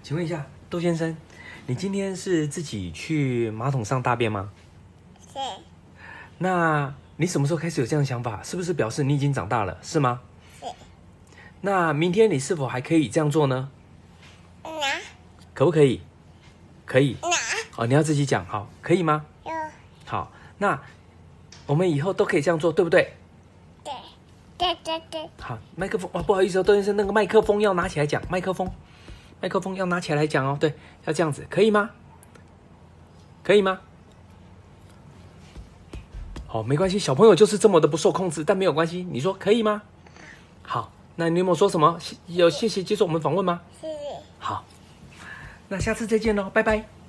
请问一下，窦先生，你今天是自己去马桶上大便吗？ 是。 那你什么时候开始有这样的想法？是不是表示你已经长大了，是吗？ 是。 那明天你是否还可以这样做呢？可不可以？可以。哦，你要自己讲，好，可以吗？好，那我们以后都可以这样做，对不对？ 对。 好，麦克风哦，不好意思哦，窦先生，那个麦克风要拿起来讲，麦克风要拿起来讲哦，对，要这样子，可以吗？可以吗？好，没关系，小朋友就是这么的不受控制，但没有关系，你说可以吗？好，那你有没有说什么？有谢谢接受我们访问吗？ 谢谢。 好，那下次再见喽，拜拜。